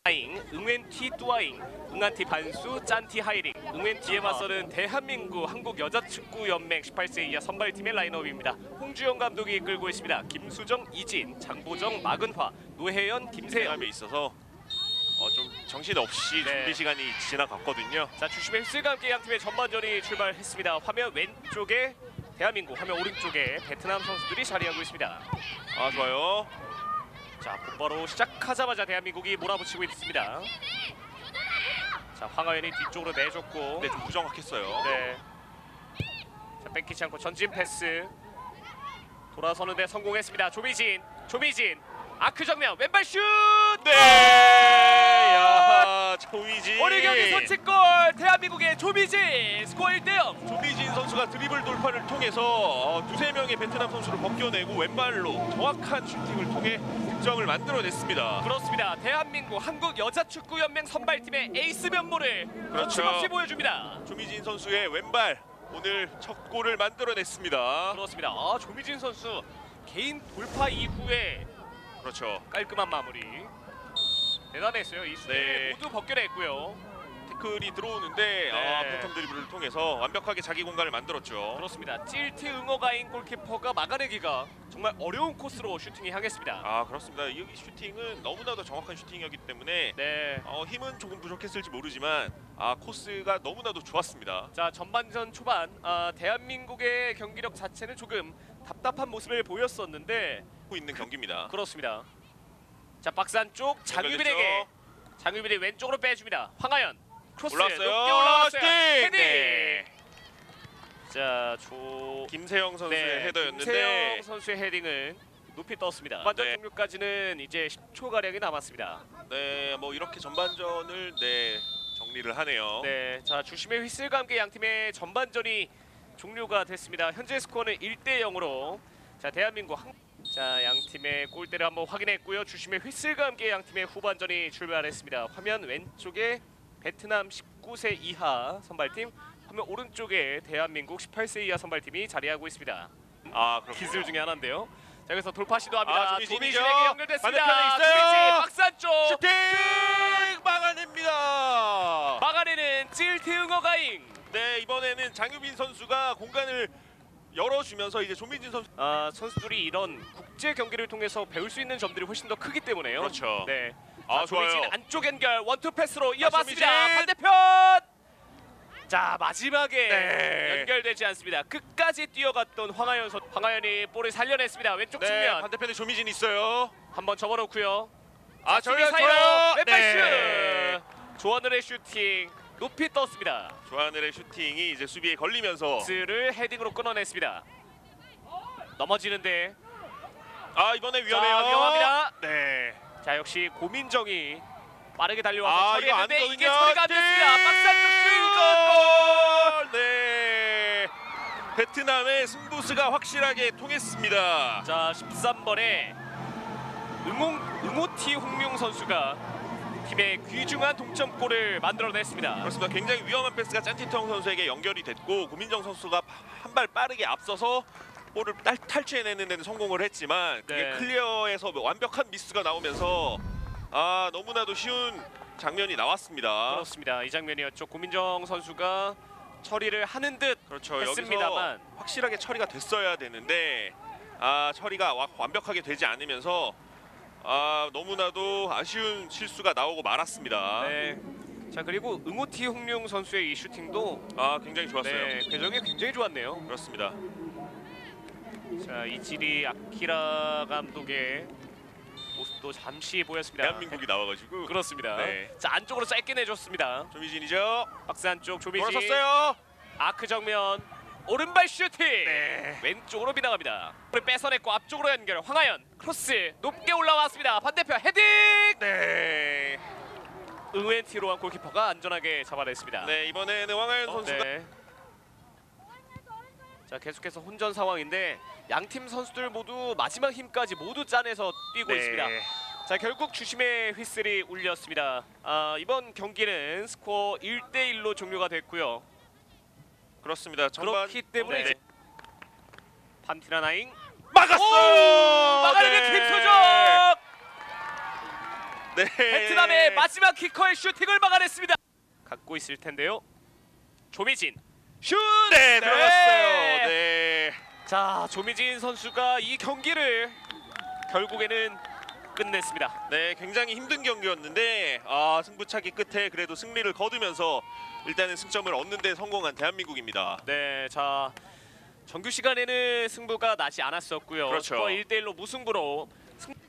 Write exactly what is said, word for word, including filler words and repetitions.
하잉, 응웬티 뚜아잉, 응안티 반수, 짠티 하이링. 응웬티에 맞서는 대한민국 한국여자축구연맹 십팔 세 이하 선발팀의 라인업입니다. 홍주영 감독이 이끌고 있습니다. 김수정, 이진, 장보정, 마근화, 노혜연, 김세연. 에 있어서 어, 좀 정신없이 네. 준비 시간이 지나갔거든요. 자, 주심의 휘슬과 함께 양 팀의 전반전이 출발했습니다. 화면 왼쪽에 대한민국, 화면 오른쪽에 베트남 선수들이 자리하고 있습니다. 아, 좋아요. 자, 곧바로 시작하자마자 대한민국이 몰아붙이고 있습니다. 자, 황하연이 뒤쪽으로 내줬고, 네, 좀 부정확했어요. 네. 자, 뺏기지 않고 전진 패스. 돌아서는데 성공했습니다. 조미진, 조미진. 아크 정면 왼발 슛! 네! 야, 조미진. 오늘 경기 선취골 대한민국의 조미진 스코어 일 대 영. 조미진 선수가 드리블 돌파를 통해서 어, 두세 명의 베트남 선수를 벗겨내고 왼발로 정확한 슈팅을 통해 득점을 만들어냈습니다. 그렇습니다. 대한민국 한국여자축구연맹 선발팀의 에이스 면모를 그렇죠. 거침없이 보여줍니다. 조미진 선수의 왼발 오늘 첫 골을 만들어냈습니다. 그렇습니다. 아, 조미진 선수 개인 돌파 이후에 그렇죠. 깔끔한 마무리. 대단했어요. 이 수비를 네. 모두 벗겨냈고요. 태클이 들어오는데 네. 아, 패턴 드리블을 통해서 완벽하게 자기 공간을 만들었죠. 그렇습니다. 찔티 응어가인 골키퍼가 막아내기가 정말 어려운 코스로 슈팅이 향했습니다. 아, 그렇습니다. 이 슈팅은 너무나도 정확한 슈팅이었기 때문에 네. 어, 힘은 조금 부족했을지 모르지만 아, 코스가 너무나도 좋았습니다. 자, 전반전 초반 아, 대한민국의 경기력 자체는 조금 답답한 모습을 보였었는데 하고 있는 경기입니다. 그렇습니다. 자, 박스 안쪽 장유빈에게 장유빈이 왼쪽으로 빼줍니다. 황하연 크로스 올라왔어요. 높게 올라왔어요. 슈팅! 헤딩. 네. 자, 조 김세영 선수의 네, 헤더였는데 김세영 선수의 헤딩은 높이 떴습니다. 전반전 네. 종료까지는 이제 십 초 가량이 남았습니다. 네, 뭐 이렇게 전반전을 네, 정리를 하네요. 네, 자, 주심의 휘슬과 함께 양 팀의 전반전이 종료가 됐습니다. 현재 스코어는 일 대 영으로 자, 대한민국 한... 자, 양 팀의 골대를 한번 확인했고요. 주심의 휘슬과 함께 양 팀의 후반전이 출발했습니다. 화면 왼쪽에 베트남 십구 세 이하 선발팀, 화면 오른쪽에 대한민국 십팔 세 이하 선발팀이 자리하고 있습니다. 아, 그렇군요. 기술 중에 하나인데요. 자, 여기서 돌파 시도합니다. 아, 조미진이죠. 조미진에게 연결됐습니다. 반대편에 있어요. 조미진 박스 안쪽 슈팅! 막아냅니다. 막아내는 찔티 응어가잉. 네, 이번에는 장유빈 선수가 공간을 열어주면서 이제 조미진 선수 아, 선수들이 이런 국제 경기를 통해서 배울 수 있는 점들이 훨씬 더 크기 때문에요. 그렇죠. 네. 아, 자, 조미진 좋아요. 안쪽 연결 원투 패스로 이어봤습니다. 조미진! 반대편. 자, 마지막에 네. 연결되지 않습니다. 끝까지 뛰어갔던 황하연 선 황하연이 볼을 살려냈습니다. 왼쪽 네, 측면 반대편에 조미진 있어요. 한번 접어놓고요. 아, 수비 저요, 사이로 저요. 왼발 네. 슛. 조하늘의 슈팅 높이 떴습니다. 조하늘의 슈팅이 이제 수비에 걸리면서 스를 헤딩으로 끊어냈습니다. 넘어지는데 아, 이번에 위험해요. 자, 위험합니다. 네. 자, 역시 고민정이 빠르게 달려와서 아, 처리했는데 이거 안 이게 되거든요. 처리가 안 됐습니다. 박스 안쪽 슛! 골! 네. 베트남의 승부수가 확실하게 통했습니다. 자, 십삼 번에 응옹, 응오티 홍명 선수가 팀의 귀중한 동점골을 만들어냈습니다. 그렇습니다. 굉장히 위험한 패스가 짠티텅 선수에게 연결이 됐고 고민정 선수가 한 발 빠르게 앞서서 볼을 탈, 탈취해내는 데는 성공을 했지만 그게 네. 클리어에서 완벽한 미스가 나오면서 아, 너무나도 쉬운 장면이 나왔습니다. 그렇습니다. 이 장면이었죠. 고민정 선수가 처리를 하는 듯 그렇죠. 했습니다만. 여기서 확실하게 처리가 됐어야 되는데 아, 처리가 와, 완벽하게 되지 않으면서 아, 너무나도 아쉬운 실수가 나오고 말았습니다. 네. 자, 그리고 응오티 홍룡 선수의 이 슈팅도 아, 굉장히 좋았어요. 네, 궤적이 굉장히 좋았네요. 그렇습니다. 자, 이지리 아키라 감독의 모습도 잠시 보였습니다. 대한민국이 나와가지고 그렇습니다. 네. 자, 안쪽으로 짧게 내줬습니다. 조미진이죠. 박스 안쪽 조미진. 돌아섰어요. 아크 정면 오른발 슈팅. 네. 왼쪽으로 비나갑니다. 볼을 뺏어냈고 앞쪽으로 연결. 황하연 크로스 높게 올라왔습니다. 반대편 헤딩. 네. 응웬티로 한 골키퍼가 안전하게 잡아냈습니다. 네, 이번에는 황하연 어, 선수가 네. 자, 계속해서 혼전 상황인데 양팀 선수들 모두 마지막 힘까지 모두 짜내서 뛰고 네. 있습니다. 자, 결국 주심의 휘슬이 울렸습니다. 아, 이번 경기는 스코어 일 대 일로 종료가 됐고요. 그렇습니다. 전반 그렇기 때문에 네. 이제 판티나나잉 막았어요. 막아내는 네. 김수정. 네. 베트남의 마지막 키커의 슈팅을 막아냈습니다. 갖고 있을 텐데요. 조미진 슛! 네, 들어갔어요. 네. 자, 조미진 선수가 이 경기를 결국에는 끝냈습니다. 네, 굉장히 힘든 경기였는데 아, 승부차기 끝에 그래도 승리를 거두면서 일단은 승점을 얻는 데 성공한 대한민국입니다. 네, 자 정규 시간에는 승부가 나지 않았었고요. 그렇죠. 스코어 일 대 일로 무승부로 승...